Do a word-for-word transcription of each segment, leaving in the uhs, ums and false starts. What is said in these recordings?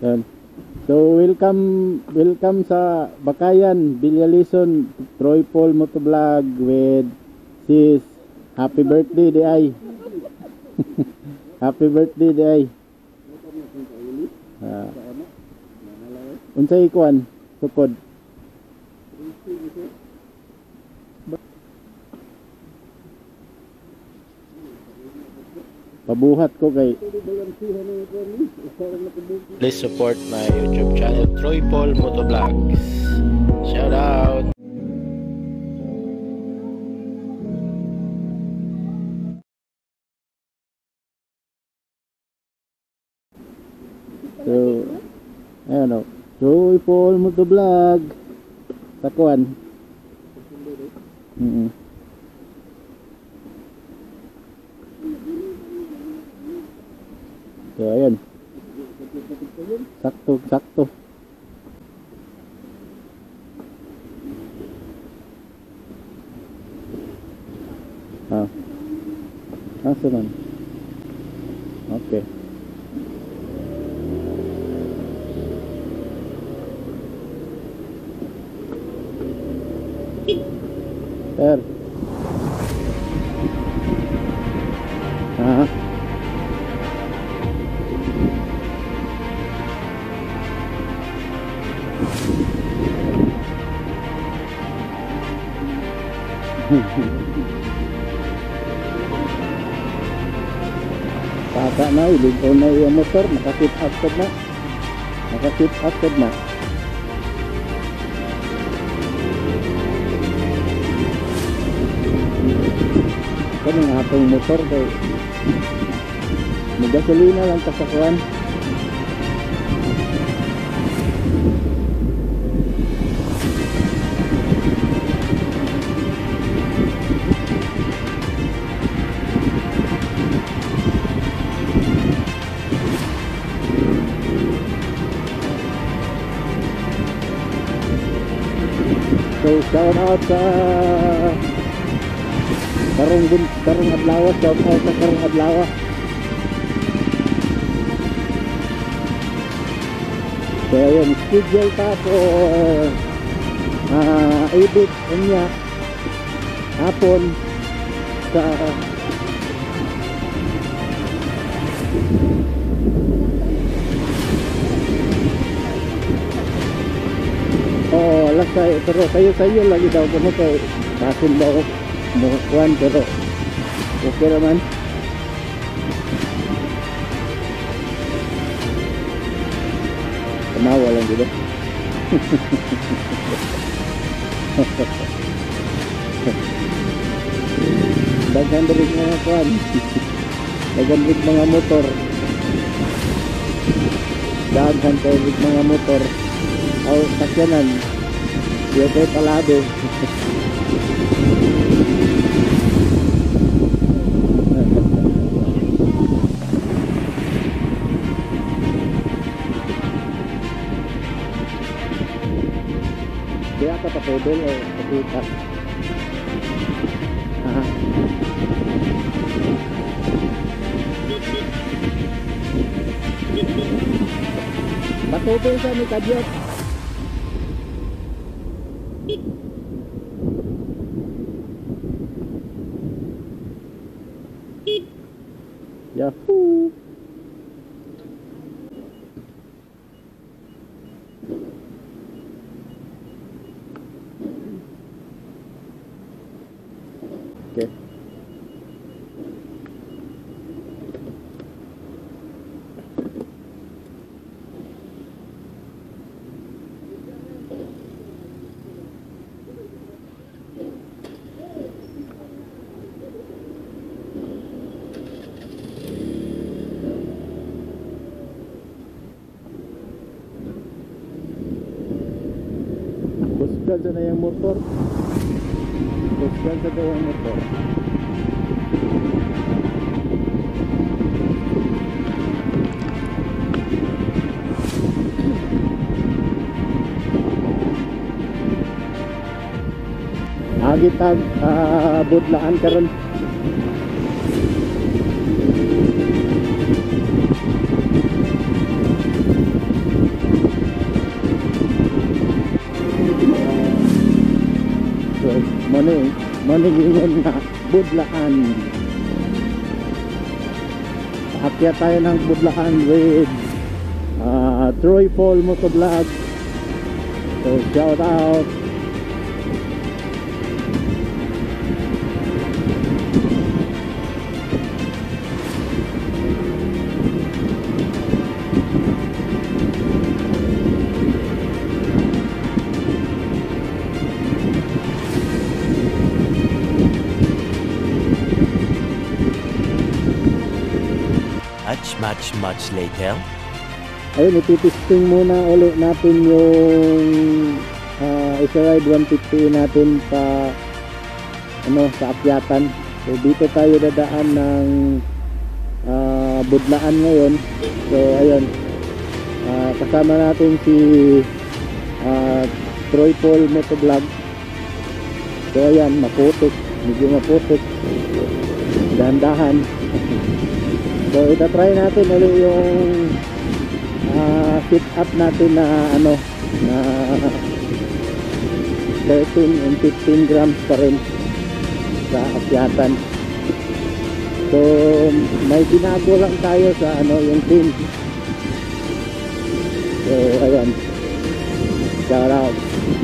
Yan. So welcome welcome sa Bakayan, Bilyalison, Troy Paul Motovlog with sis. Happy birthday di ay. Happy birthday di ay. Ah. Unsay kuan sukod. Pabuhat ko kay. Please support my YouTube channel Troy Paul Motovlogs. Shout out. So, ayan o. Troy Paul Motovlog. Takuan. Mm-hmm. So, ayan. Sakto, sakto. Ah. Asa man? Okay. Sir. Ah. Bata na, ilito na yung motor, nakasip after na. Nakasip after na. Kan ang atong motor kay magasolina lang kasakuan. So shout out sa Karong Karong Adlaw, shout out sa Karong Adlaw. So ayun, schedule pa po uh, edit niya hapon sa oh, alas tayo, pero kayo sayo lagi daw ko kay kasin daw mukuan, pero okay naman. Tanawa lang dito. Dagan rin mga kuan, dagan rin mga motor, dagan rin mga motor o sakyanan, yun kayo palado. Kaya ka papodol o kapita. Aha. Patodol sa ni kadyot. Yahoo! Okay. Kusgan sa na yung motor. Kusgan sa na yung motor. Agitag uh, budlaan karon. Morning, morning ingon nga Budlaan. Aakyat tayo ng Budlaan with uh, Troy Paul Motovlog. So shout out. Much, much, much later. Ayun, ititisting muna ulit natin yung uh, Iseride one fifty natin pa ano, sa akyatan. So dito tayo dadaan ng uh, Budlaan ngayon. So ayun, uh, kasama natin si uh, Troy Paul Motovlog. So ayan, maputik, medyo maputik, dahan-dahan. So itatry natin ulit yung uh, sit up natin na ano, na thirteen and fifteen grams pa rin sa akyatan. So may binago lang tayo sa ano, yung pin. So ayan, shout out.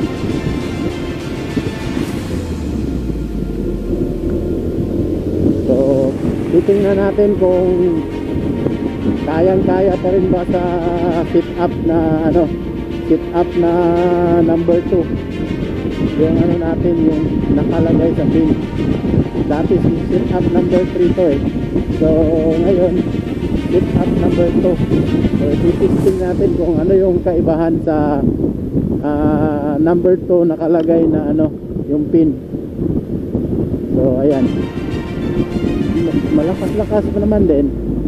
So titingnan natin kung kayang-kaya pa rin ba sa sit up na ano, sit up na number two. Yung ano natin, yung nakalagay sa pin. Dati sit up number three to eh. So ngayon sit up number two. So titisting natin kung ano yung kaibahan sa uh, number two nakalagay na ano, yung pin. So ayan, malakas-lakas pa naman din.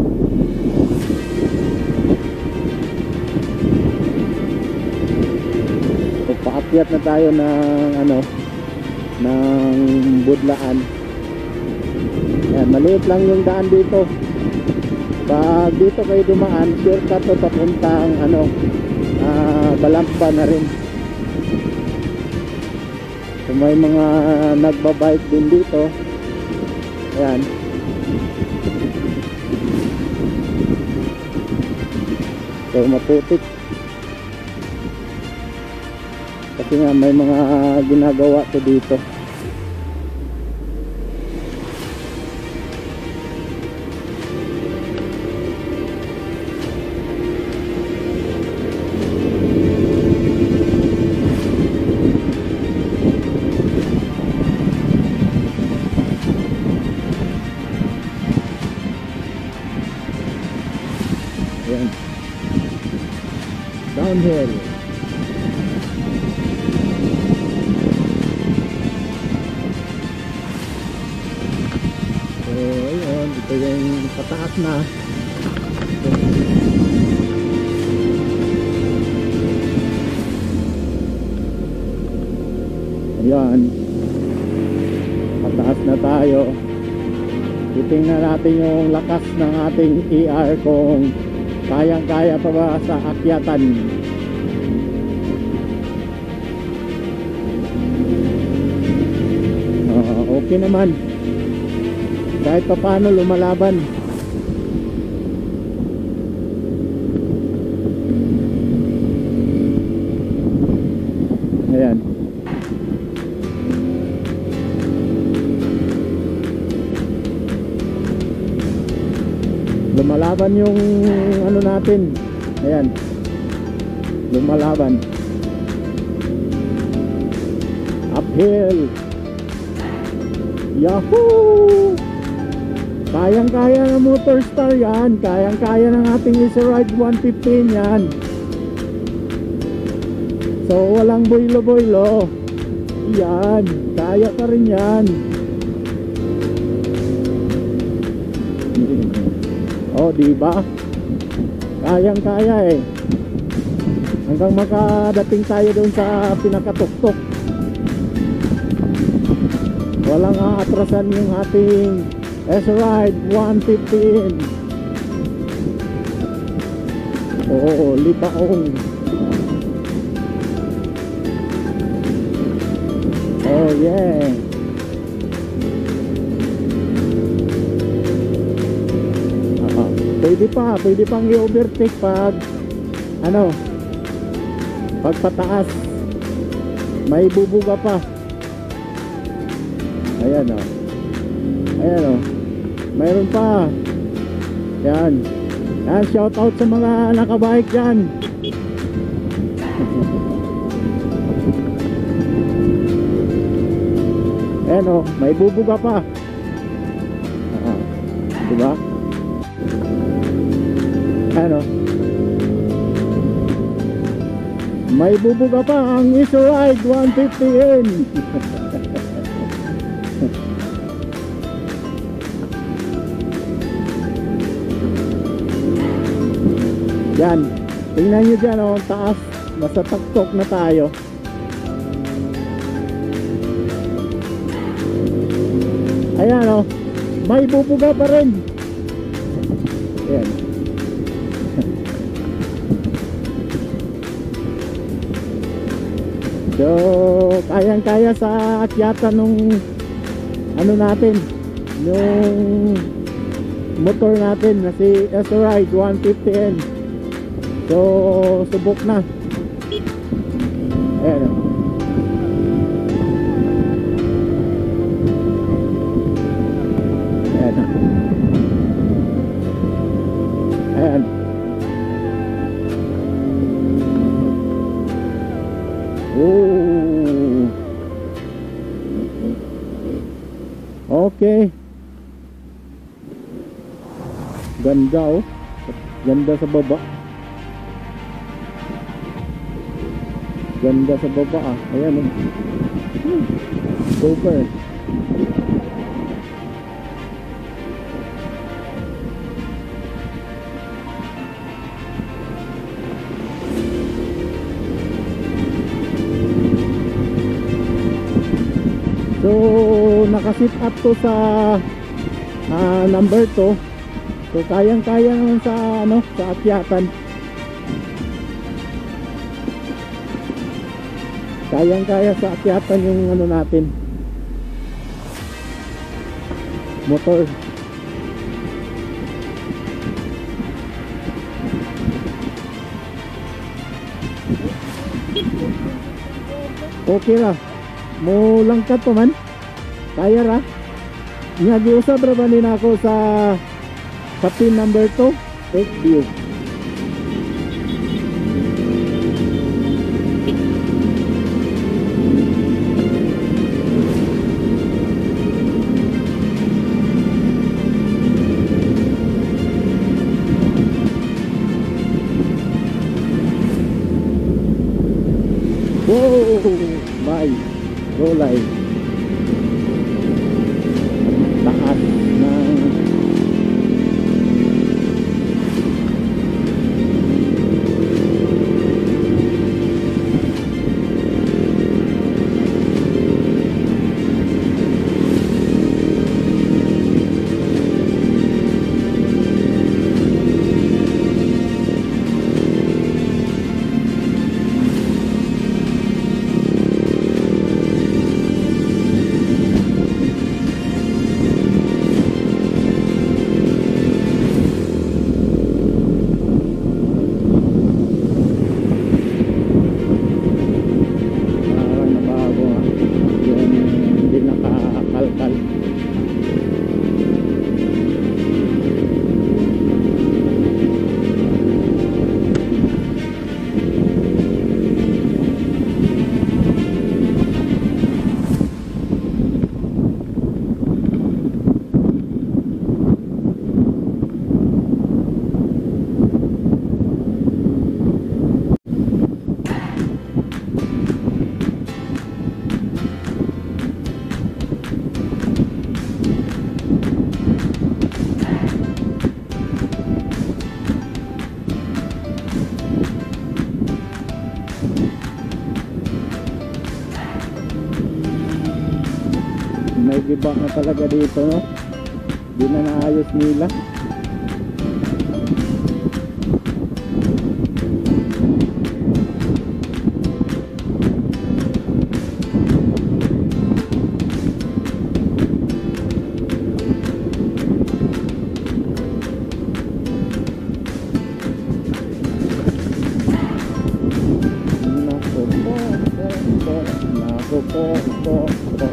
So, paakyat na tayo ng ano, ng Budlaan. Ayan, maliit lang yung daan dito. Pag dito kayo dumaan, shortcut to papuntang ano, uh, Balamba na rin. So may mga nagbabike din dito. Ayan. So maputik kasi nga may mga ginagawa to dito. Ayan, downhill. So ayun, ito yung pataas na. Ayan, pataas na tayo. Titingnan natin yung lakas ng ating E R kung kayang-kaya pa ba sa akyatan. Uh, okay naman, kahit pa paano lumalaban. Ayan, lumalaban yung ano natin. Ayan, lumalaban. Uphill. Yahoo! Kayang-kaya ng Motorstar yan. Kayang-kaya ng ating Iseride one fifteen yan. So walang boylo-boylo. Yan, kaya pa rin yan. Oh, diba? Kayang-kaya eh. Hanggang makadating tayo doon sa pinakatuktok. Walang aatrasan yung ating Iseride one fifteen. Oo, lipaong. Oh Yeah. Oo. Pwede pa, pwede pang i-overtake pag ano, pag pataas. May bubuga pa. Ayan o. Ayan o. Mayroon pa. Yan. Yan, shout out sa mga nakabike dyan. Ayan o, may bubuga pa. Ah, diba? Ayan o. May bubuga pa ang Isuride one fifty N. Yan, tingnan nyo dyan o, taas. Nasa taktok na tayo. Ayan o, may bubuga pa rin. Ayan. So, kayang-kaya sa akyatan nung ano natin, yung motor natin na si Isuride one fifty N. So, subok na. Ayan. Ayan. Ayan. Oh. Okay. Ganda oh. Ganda sa baba. Ganda sa baba ah. Ayan oh. Hmm. Super. So nakasit up to sa uh, number two. So kayang-kaya naman sa ano, sa akyatan. Kayang-kaya sa akyatan yung ano natin, motor. Okay ra. Mo langkat pa man. Kaya ra. Nga giusab ra ba din ako sa sa pin number two, take view. Whoa, my go live. Taas ng may giba na talaga dito, no? Di na naayos nila. po po po po.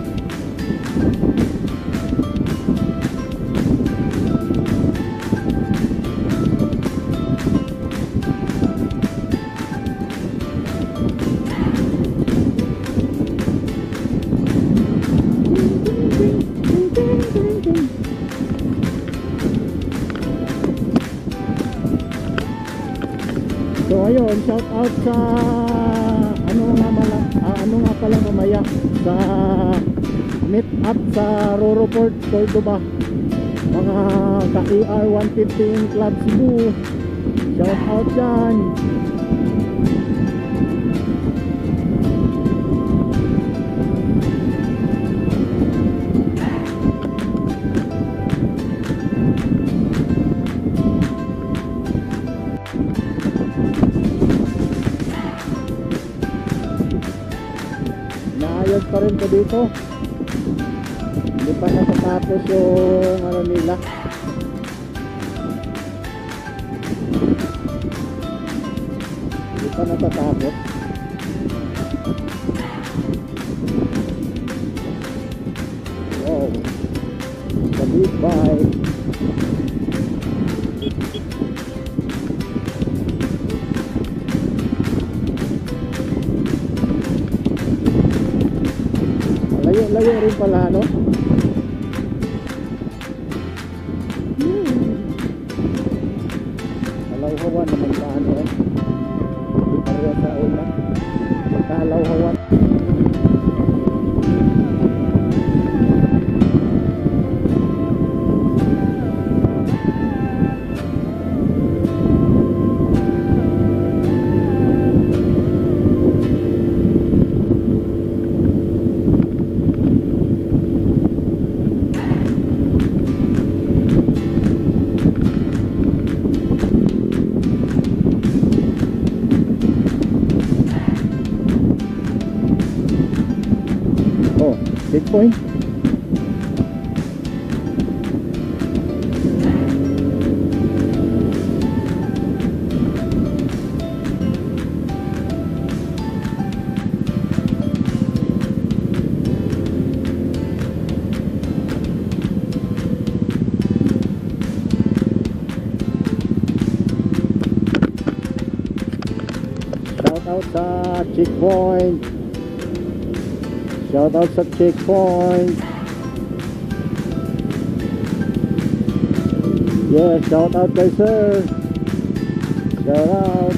So ayun, shout out sa ano nga mala, ah, ano nga pala mamaya sa meet up sa Roro Port, Cordoba, mga ka-E R one fifteen Club Cebu. Shout out dyan. Naayos pa rin po dito, hindi pa natatapos yung ano nila. Hindi pa natatapos. Wow, sabay. Layo rin pala, no? Hmm. Halawhawan naman sa ano, eh. Hindi pareho sa una. Magkahalawhawan. Checkpoint. Shout out sa checkpoint. Shout out sa checkpoint. Yeah, shout out kay sir. Shout out.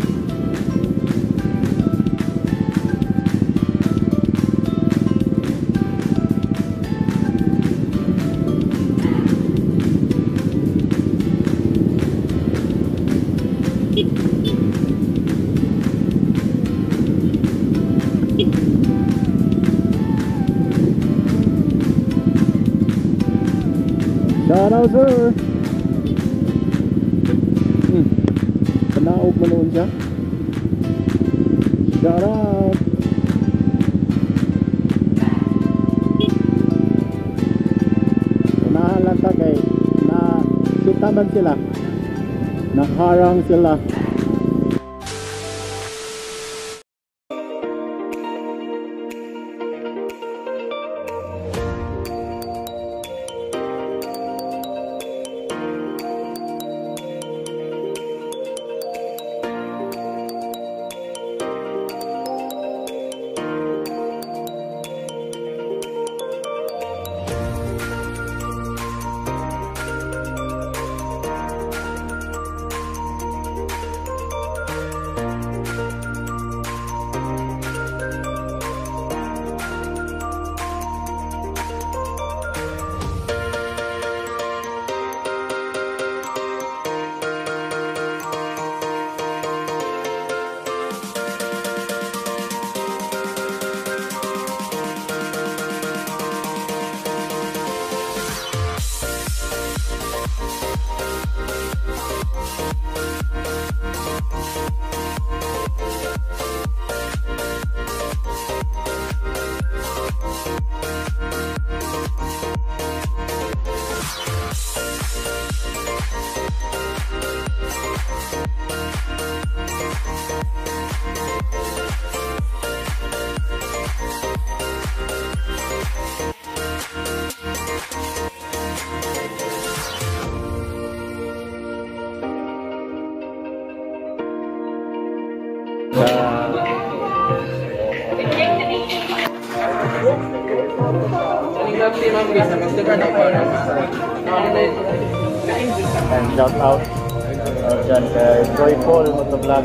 Shout out sir. Hmm. Panaog mo noon siya. Shout out. Unahan lang ta kay na sitaman sila. Naharang sila. And shout out uh, dyan kay Joyful Motovlog.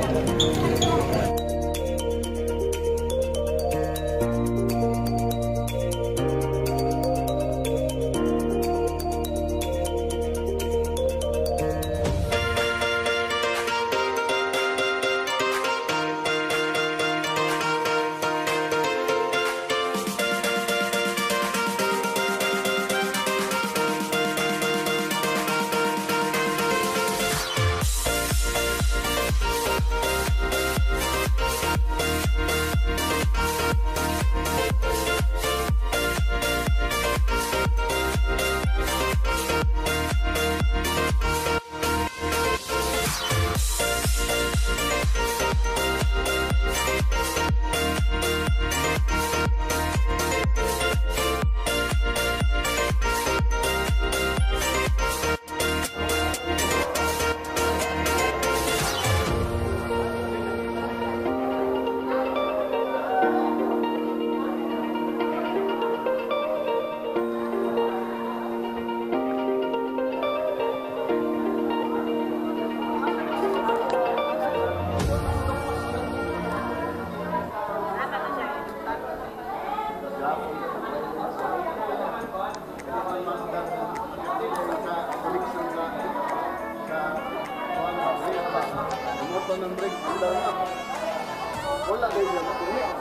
Ng break, wala kayo